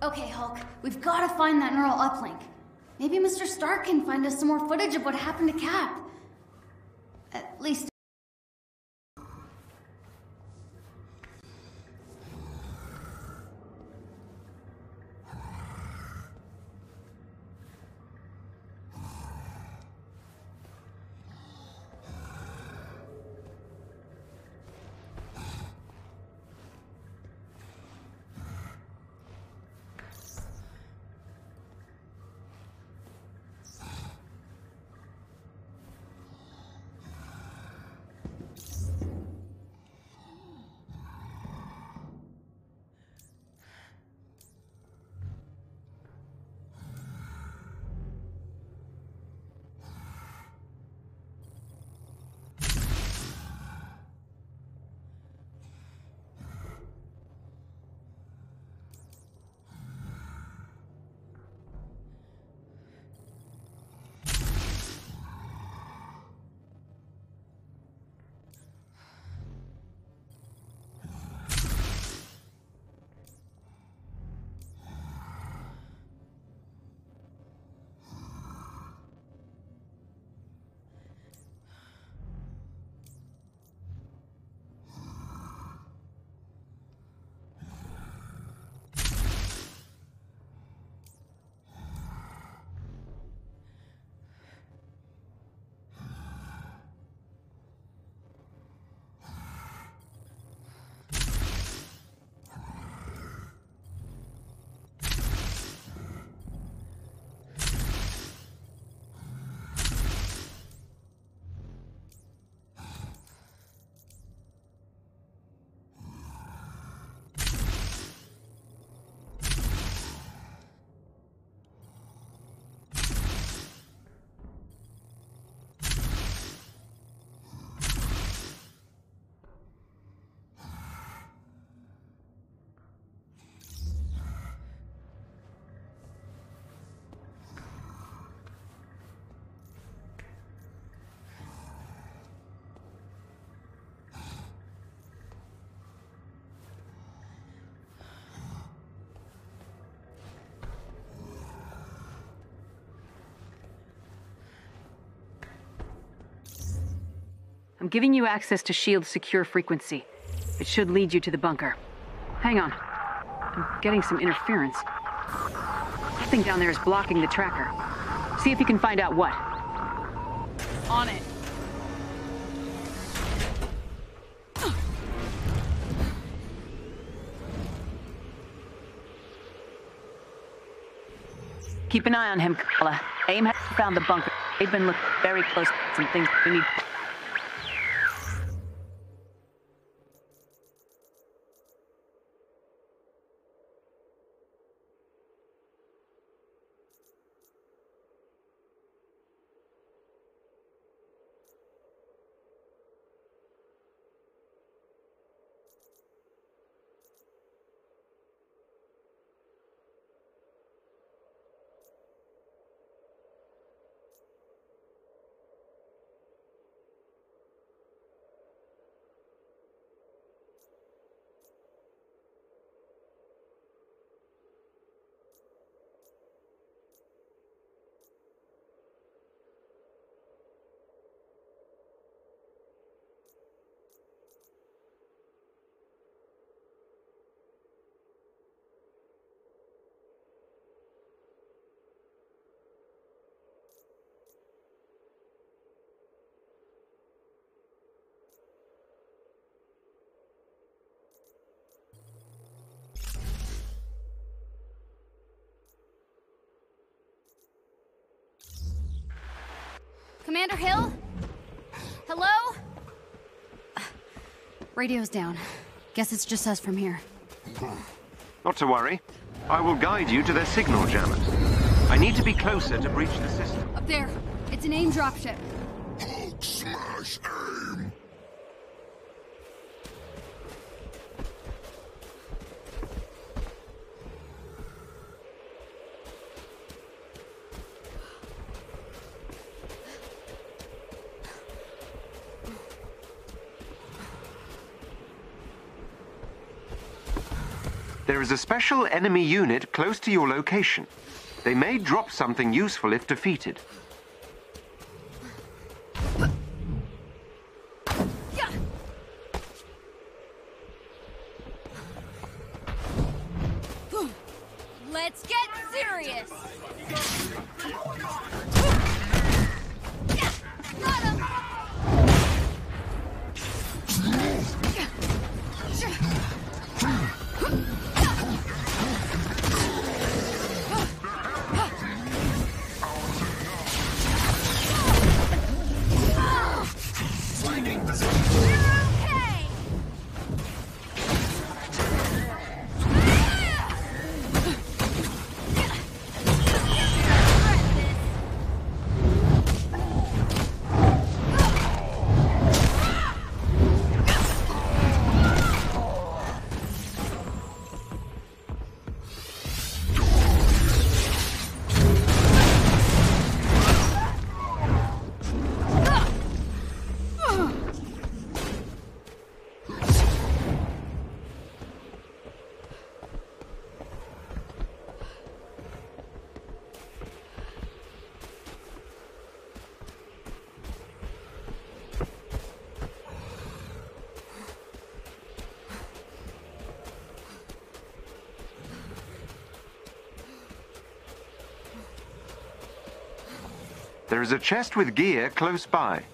Okay, Hulk, we've got to find that neural uplink. Maybe Mr. Stark can find us some more footage of what happened to Cap. At least... I'm giving you access to S.H.I.E.L.D.'s secure frequency. It should lead you to the bunker. Hang on. I'm getting some interference. Something down there is blocking the tracker. See if you can find out what. On it. Keep an eye on him, Kamala. AIM has found the bunker. They've been looking very close at some things we need. Commander Hill? Hello? Radio's down. Guess it's just us from here. Not to worry. I will guide you to their signal jammers. I need to be closer to breach the system. Up there. It's an AIM dropship. Hulk smash AIM! There is a special enemy unit close to your location. They may drop something useful if defeated. Let's get serious! Got him! There is a chest with gear close by.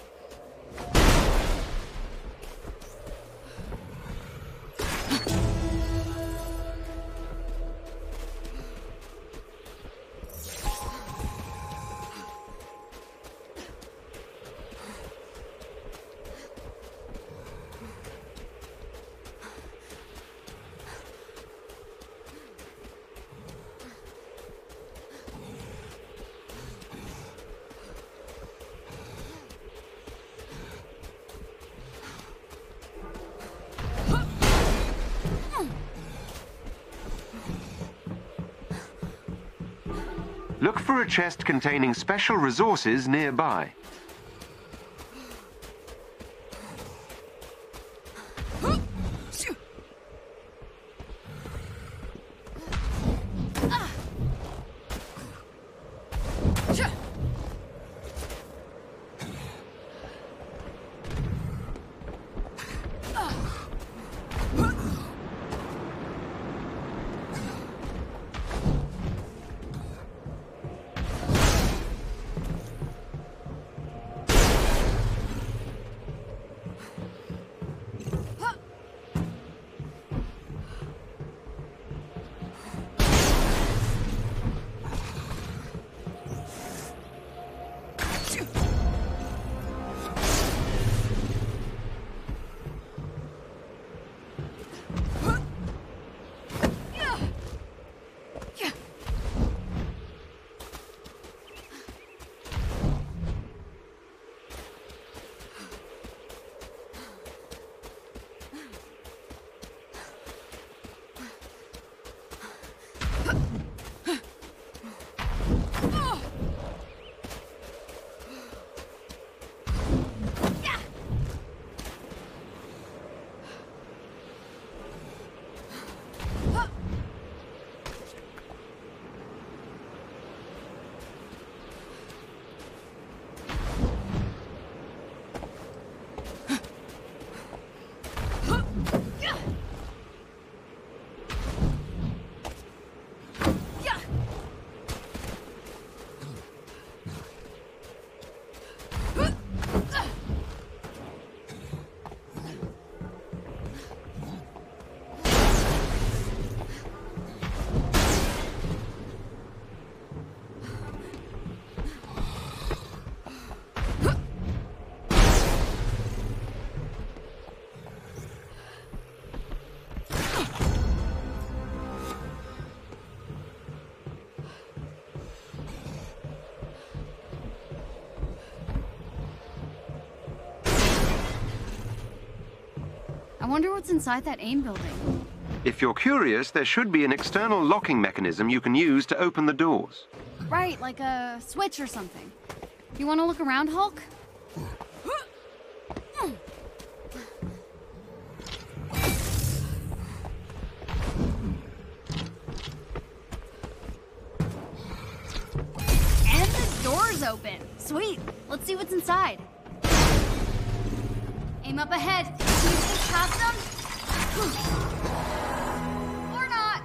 Look for a chest containing special resources nearby. I wonder what's inside that AIM building. If you're curious, there should be an external locking mechanism you can use to open the doors. Right, like a switch or something. You want to look around, Hulk? inside. Aim up ahead. Can you see past them? Or not.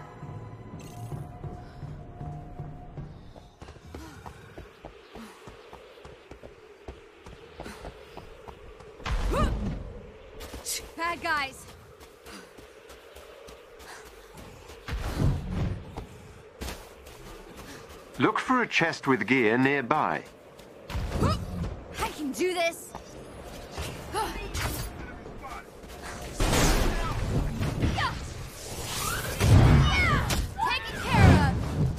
Bad guys. Look for a chest with gear nearby. I can do this. Taken care of.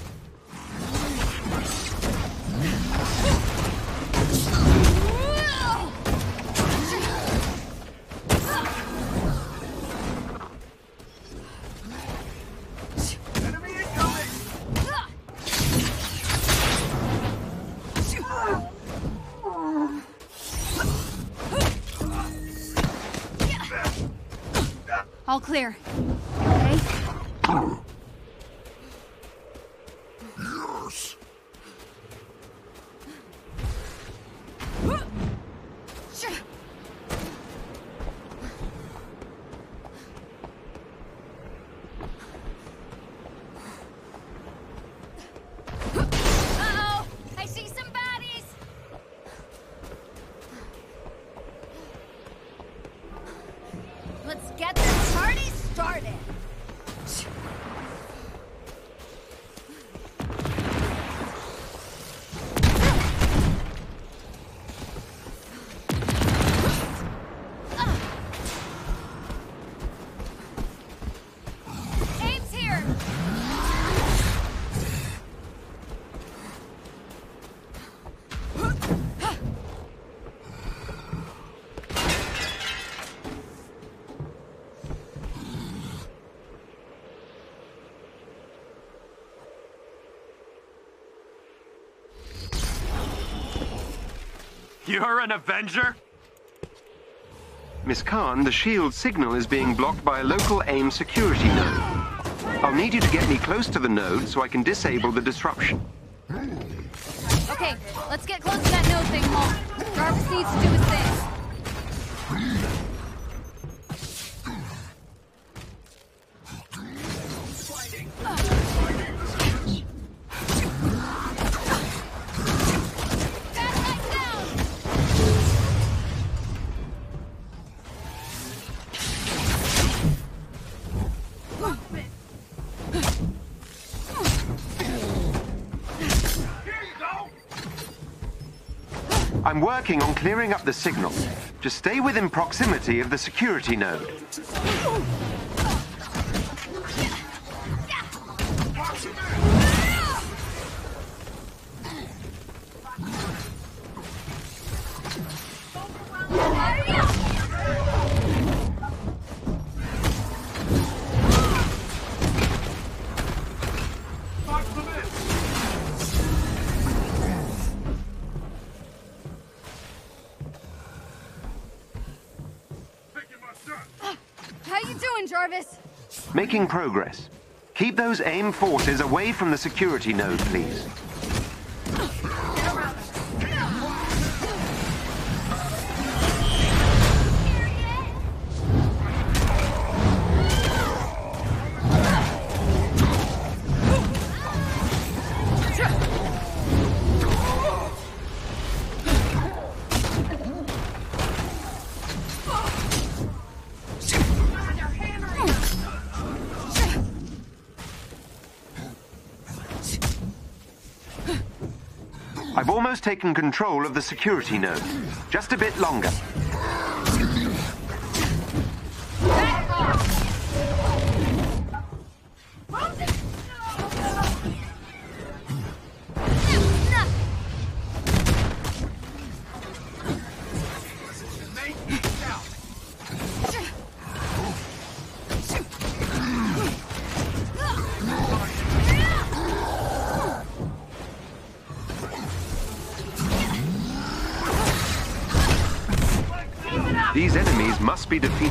All clear. Okay? Yes. Uh-oh! I see some baddies! Let's get this party started! Aim's here! You're an Avenger? Miss Khan, the shield signal is being blocked by a local AIM security node. I'll need you to get me close to the node so I can disable the disruption. Okay, let's get close to that node thing, Hulk. Jarvis needs to do his thing. Bad guys down! I'm working on clearing up the signal. Just stay within proximity of the security node. How you doing, Jarvis? Making progress. Keep those AIM forces away from the security node, please. I've almost taken control of the security node. Just a bit longer. These enemies must be defeated.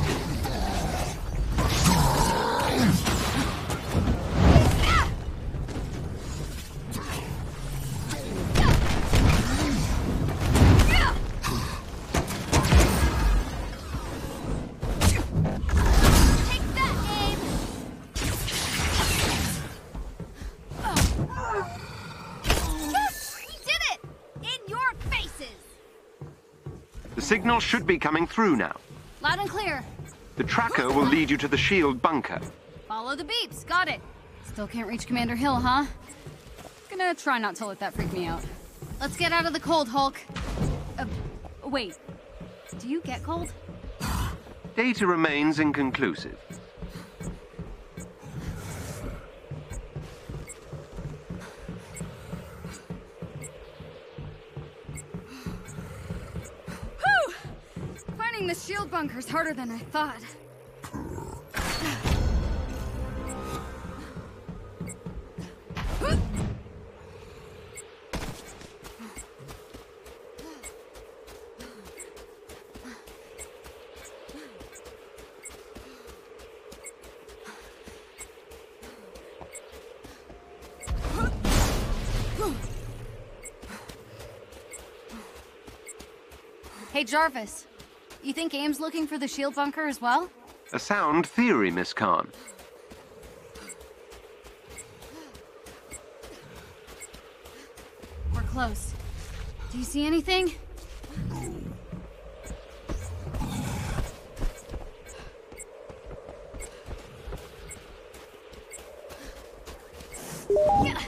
signal should be coming through now. Loud and clear. The tracker will lead you to the shield bunker. Follow the beeps. Got it. Still can't reach Commander Hill, huh? Gonna try not to let that freak me out. Let's get out of the cold, Hulk. Wait. Do you get cold? Data remains inconclusive. Whew! Finding the shield bunker's harder than I thought. Hey, Jarvis. You think AIM's looking for the shield bunker as well? A sound theory, Miss Khan. We're close. Do you see anything? Yeah.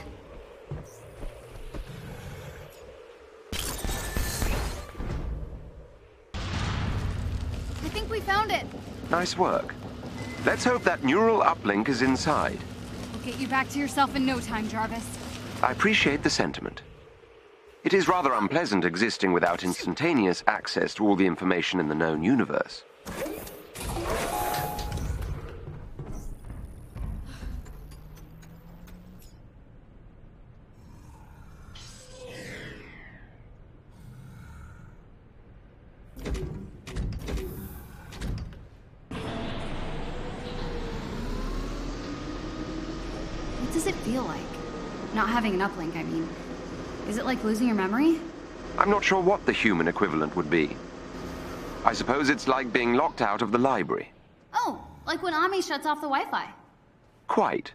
I think we found it. Nice work. Let's hope that neural uplink is inside. We'll get you back to yourself in no time, Jarvis. I appreciate the sentiment. It is rather unpleasant existing without instantaneous access to all the information in the known universe. What does it feel like? Not having an uplink, I mean. Is it like losing your memory? I'm not sure what the human equivalent would be. I suppose it's like being locked out of the library. Oh, like when Ami shuts off the Wi-Fi. Quite.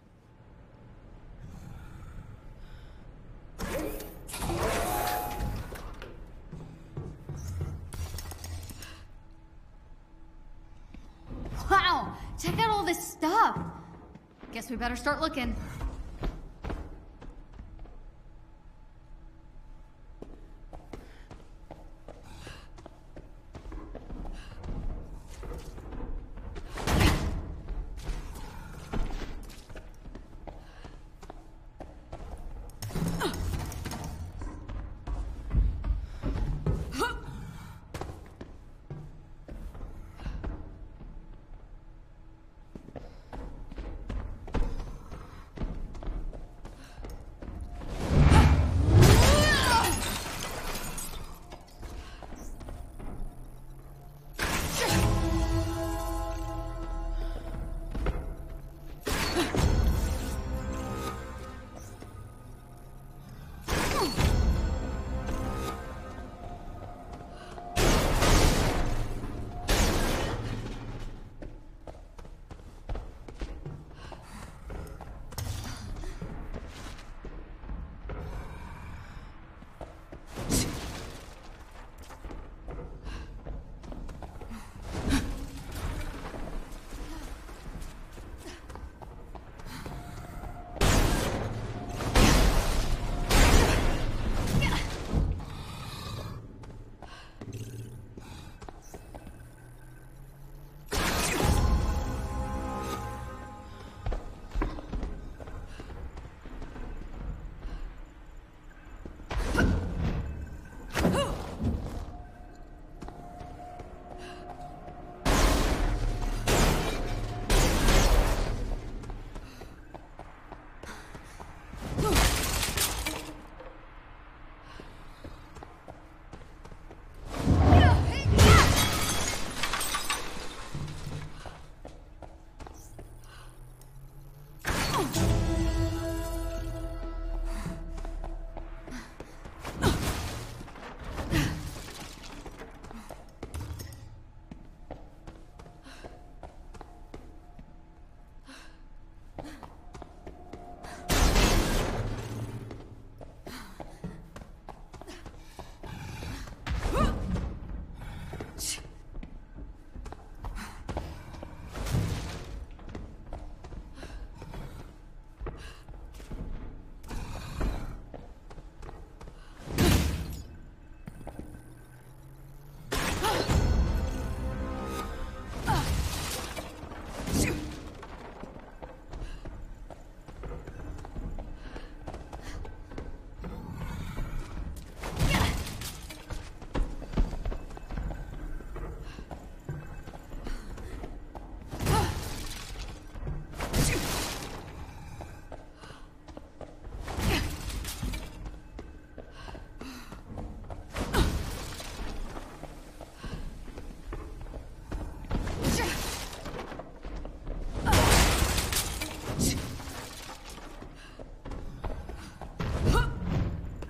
Wow, check out all this stuff. Guess we better start looking.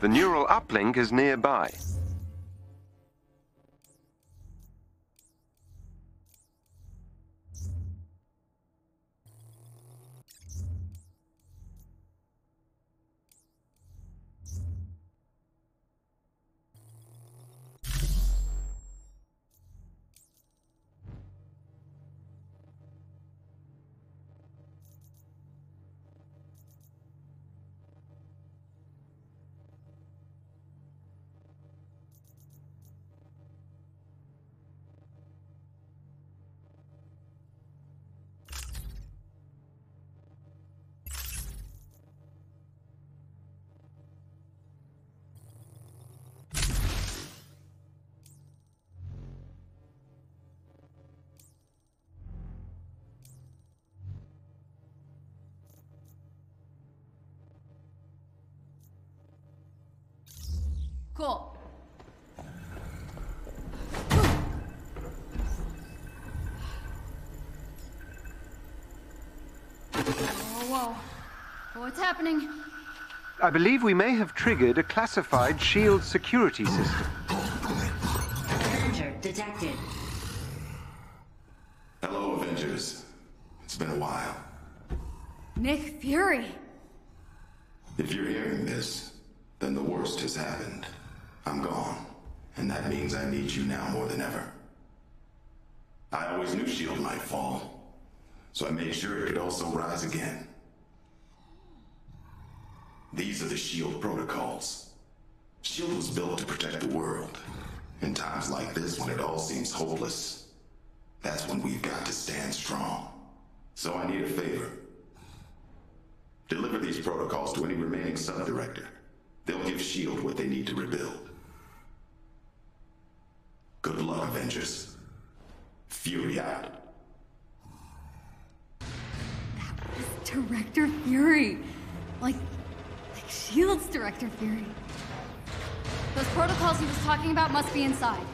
The neural uplink is nearby. Cool. Whoa. What's happening? I believe we may have triggered a classified SHIELD security system. Danger detected. Hello, Avengers. It's been a while. Nick Fury. If you're hearing this, then the worst has happened. I'm gone, and that means I need you now more than ever. I always knew S.H.I.E.L.D. might fall, so I made sure it could also rise again. These are the S.H.I.E.L.D. protocols. S.H.I.E.L.D. was built to protect the world. In times like this, when it all seems hopeless, that's when we've got to stand strong. So I need a favor. Deliver these protocols to any remaining sub-director. They'll give S.H.I.E.L.D. what they need to rebuild. Good luck, Avengers. Fury out. Director Fury. Like S.H.I.E.L.D.'s Director Fury. Those protocols he was talking about must be inside.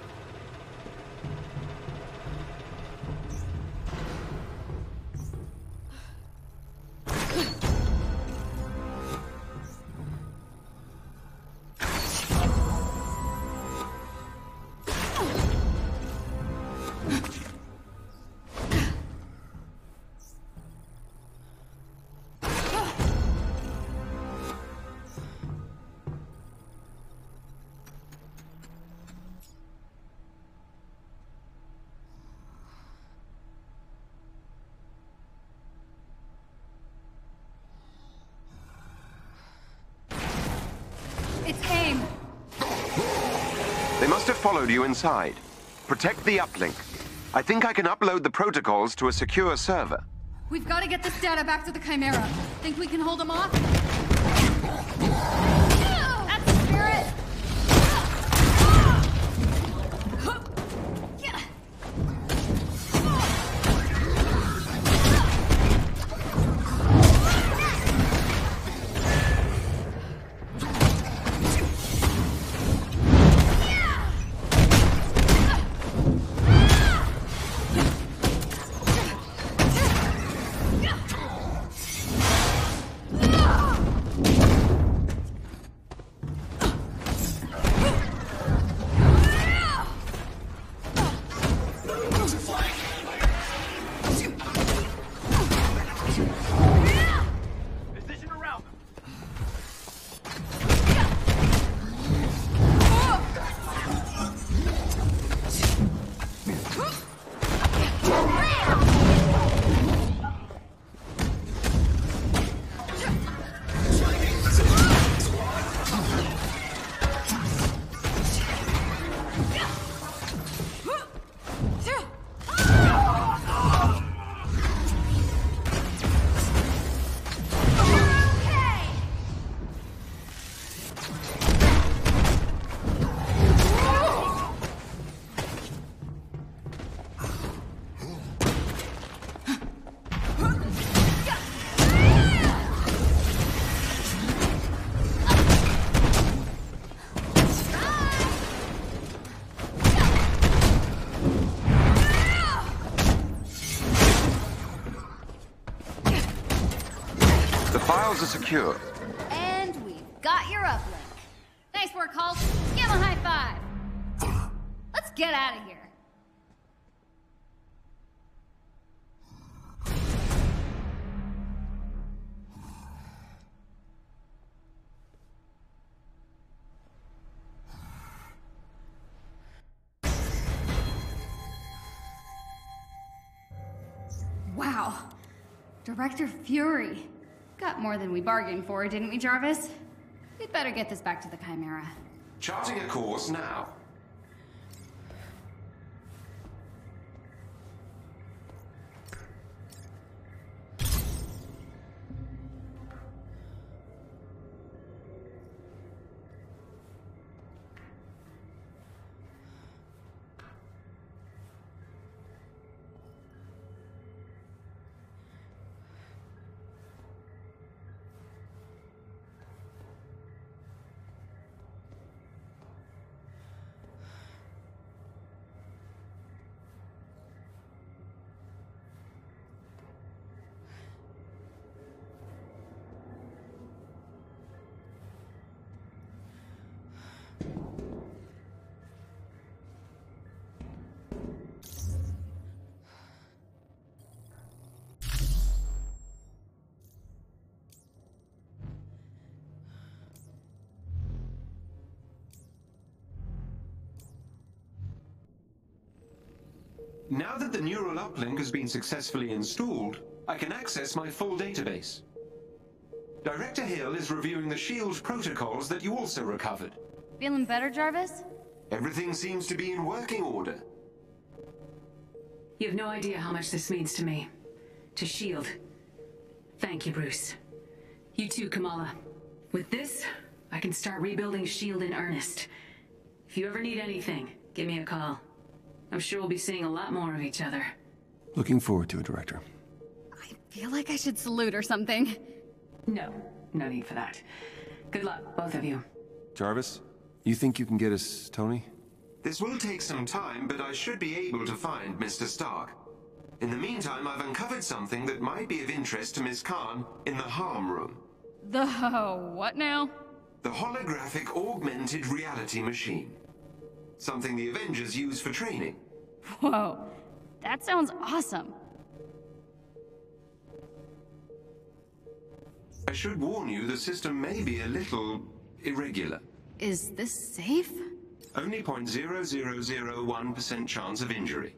It's AIM. They must have followed you inside. Protect the uplink. I think I can upload the protocols to a secure server. We've got to get this data back to the Chimera. Think we can hold them off? That's the spirit! The files are secure. And we've got your uplink. work, Hulk. Give him a high five. Let's get out of here. Wow. Director Fury. Got more than we bargained for, didn't we, Jarvis? We'd better get this back to the Chimera. Charting a course now. Now that the neural uplink has been successfully installed, I can access my full database. Director Hill is reviewing the SHIELD protocols that you also recovered. Feeling better, Jarvis? Everything seems to be in working order. You have no idea how much this means to me. To SHIELD. Thank you, Bruce. You too, Kamala. With this, I can start rebuilding SHIELD in earnest. If you ever need anything, give me a call. I'm sure we'll be seeing a lot more of each other. Looking forward to it, Director. I feel like I should salute or something. No need for that. Good luck, both of you. Jarvis, you think you can get us Tony? This will take some time, but I should be able to find Mr. Stark. In the meantime, I've uncovered something that might be of interest to Ms. Khan in the harm room. The what now? The holographic augmented reality machine. Something the Avengers use for training. Whoa, that sounds awesome. I should warn you, the system may be a little irregular. Is this safe? Only 0.0001% chance of injury.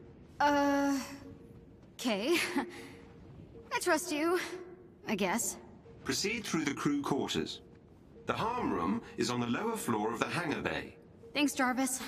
Okay. I trust you, I guess. Proceed through the crew quarters. The harm room is on the lower floor of the hangar bay. Thanks, Jarvis.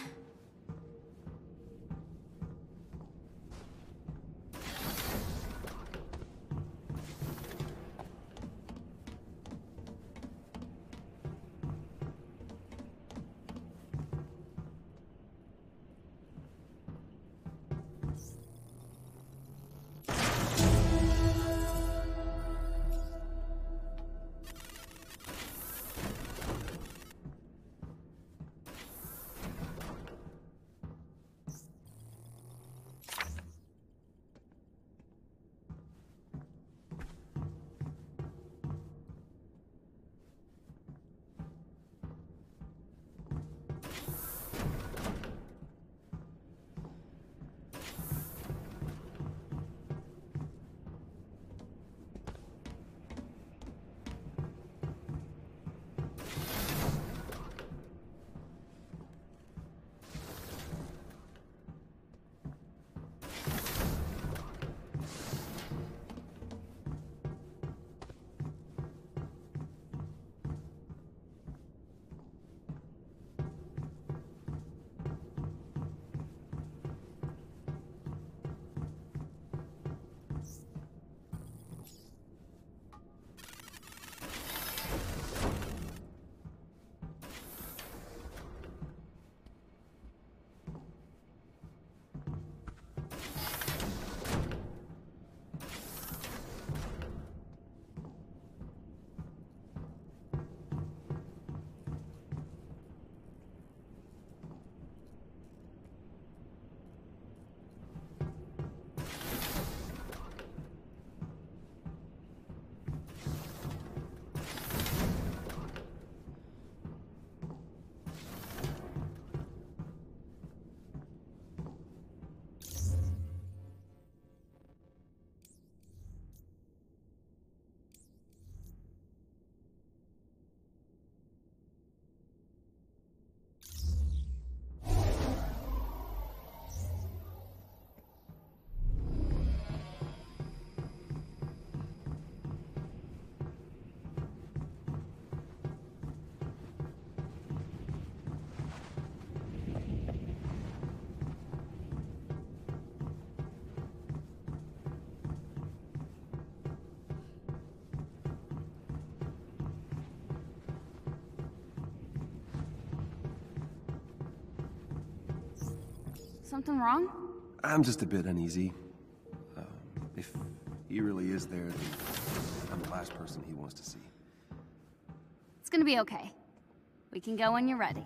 Something wrong? I'm just a bit uneasy. If he really is there, then I'm the last person he wants to see. It's gonna be okay. We can go when you're ready.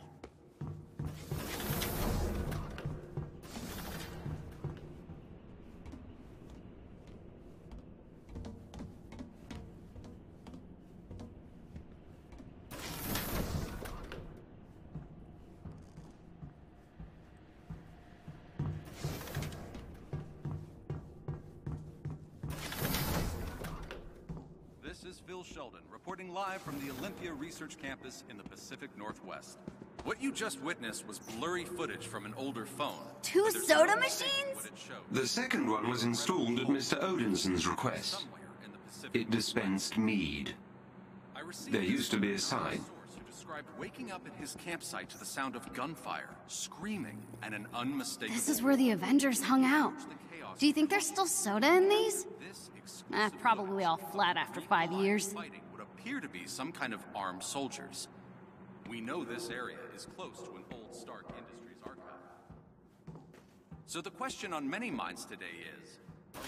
This is Phil Sheldon, reporting live from the Olympia Research Campus in the Pacific Northwest. What you just witnessed was blurry footage from an older phone. Two But there's soda no mistaking machines? what it shows. The second one was installed at Mr. Odinson's request. Somewhere in the Pacific It dispensed mead. I received There this used to be a from sign. source who described waking up at his campsite to the sound of gunfire, screaming, and an unmistakable... This is where the Avengers hung out. Do you think there's still soda in these? This exclusive Probably all flat after 5 years. fighting would appear to be some kind of armed soldiers. We know this area is close to an old Stark Industries archive. So the question on many minds today is,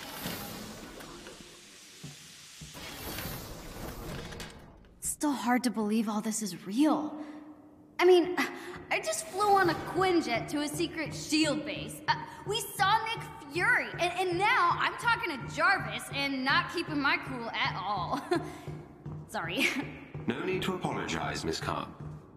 It's still hard to believe all this is real. I mean, I just flew on a Quinjet to a secret SHIELD base. We saw Nick Fury, and now I'm talking to Jarvis and not keeping my cool at all. Sorry. No need to apologize, Miss Khan.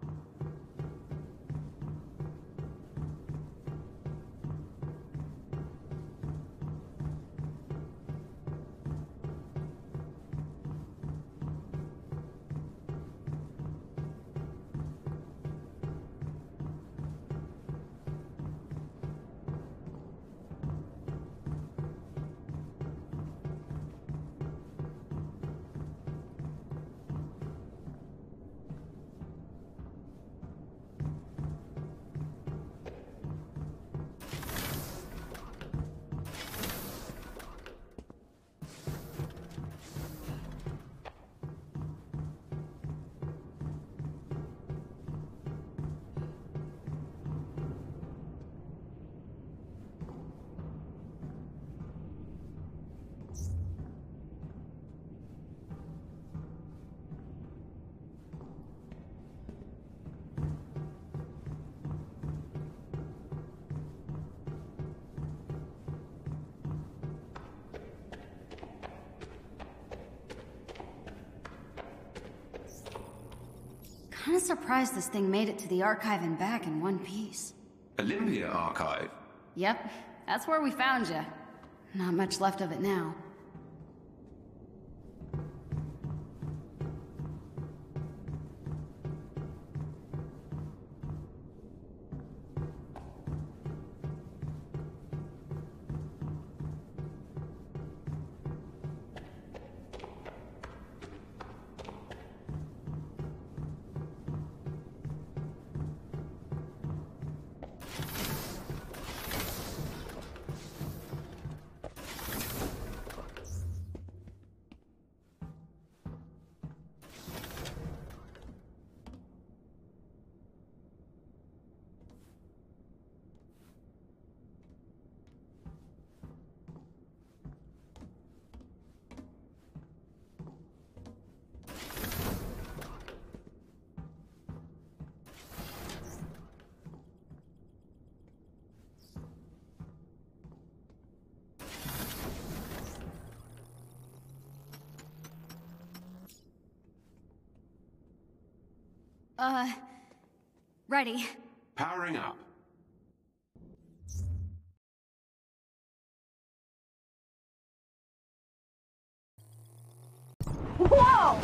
Kinda surprised this thing made it to the archive and back in one piece. Olympia Archive. Yep, that's where we found you. Not much left of it now. Ready. Powering up. Whoa!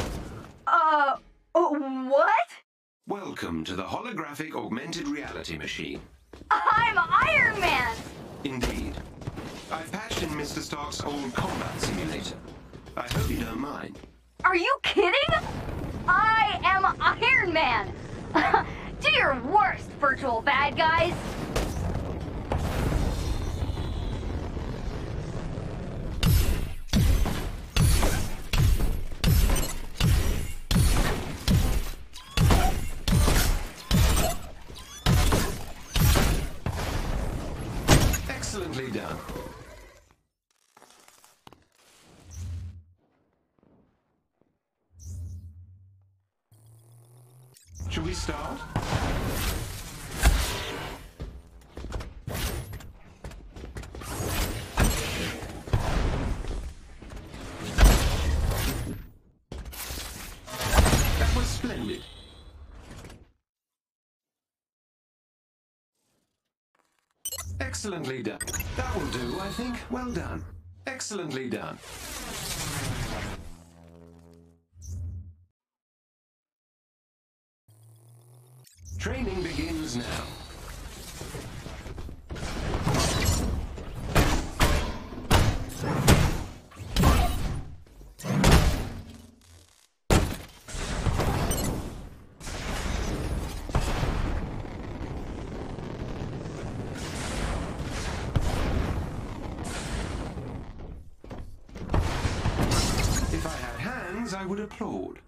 What? Welcome to the holographic augmented reality machine. I'm Iron Man! Indeed. I've patched in Mr. Stark's old combat simulator. I hope you don't mind. Are you kidding? I am Iron Man! Do your worst, virtual bad guys! Excellently done. Shall we start? That was splendid. Excellently done. That will do, I think. Well done. Excellently done. Training begins now. If I had hands, I would applaud.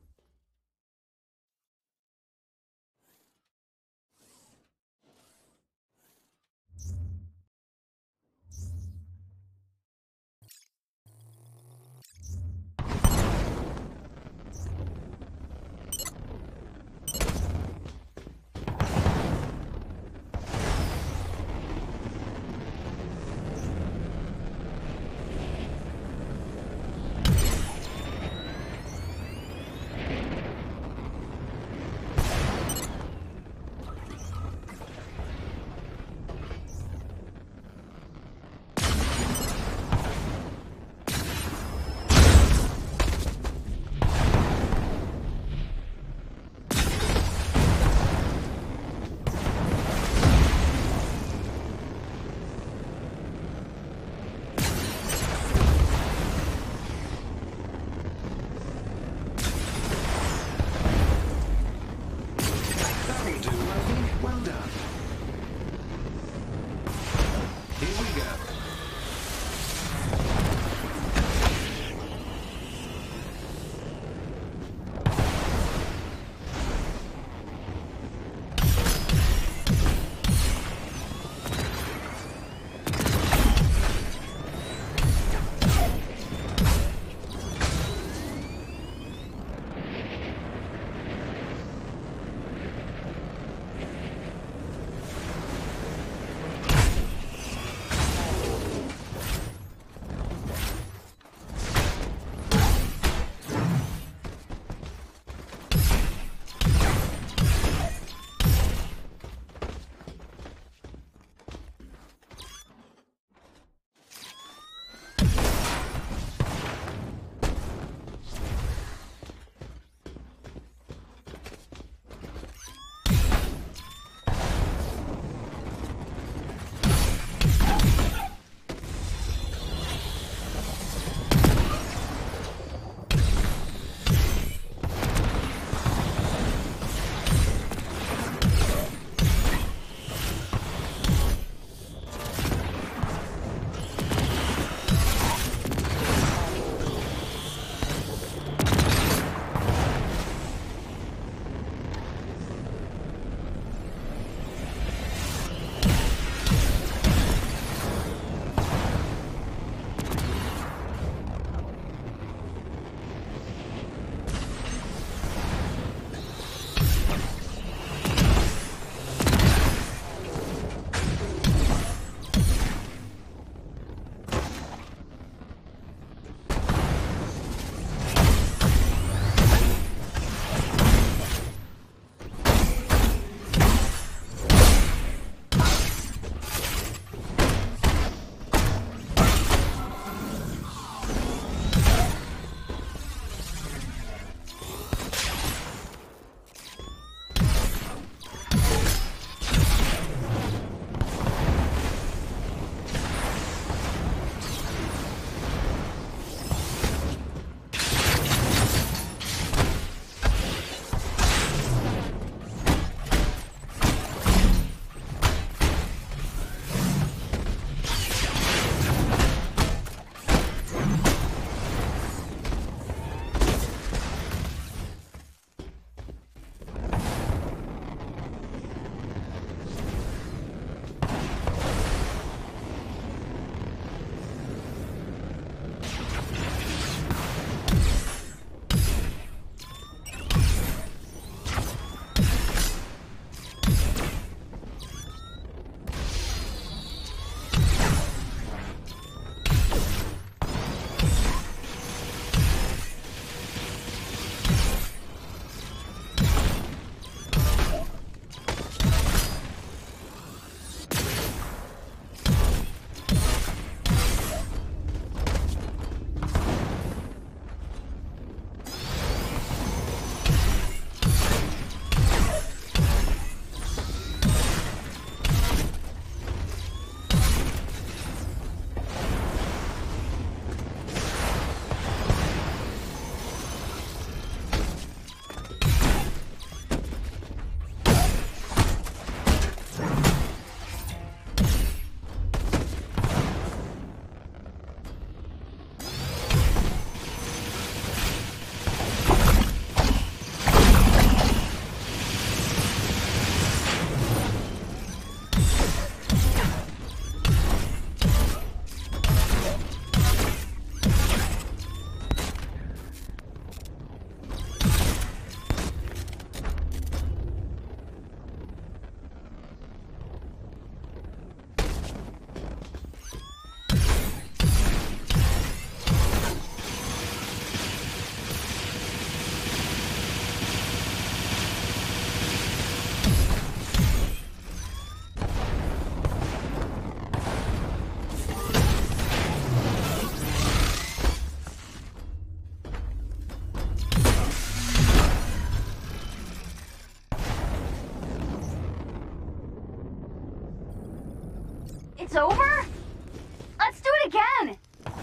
Let's do it again!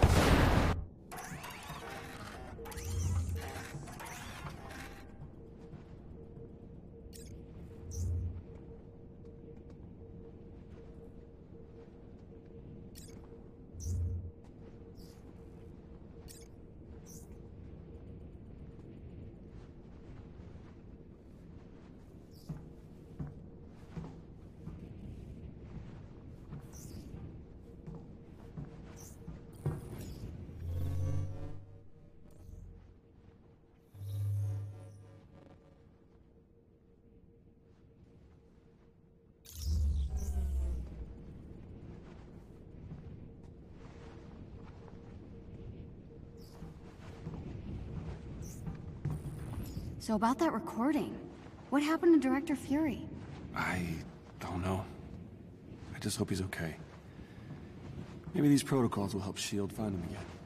So about that recording, what happened to Director Fury? I don't know. I just hope he's okay. Maybe these protocols will help S.H.I.E.L.D. find him again.